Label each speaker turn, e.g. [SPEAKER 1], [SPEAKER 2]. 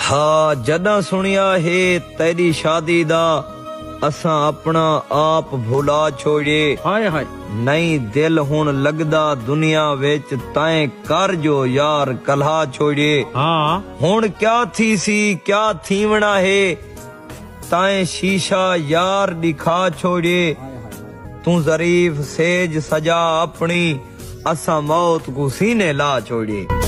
[SPEAKER 1] हाँ जदा सुनिया है तेरी शादी दा असा अपना आप भुला छोड़े।
[SPEAKER 2] हाय हाय
[SPEAKER 1] नहीं दिल हुन लगदा दुनिया विच ताए कर जो यार कल्हा छोड़े।
[SPEAKER 2] हाँ
[SPEAKER 1] हुन क्या थी सी क्या थीवना है ताए शीशा यार दिखा छोड़े। तू जरीफ सेज सजा अपनी असा मौत को सीने ला छोड़े।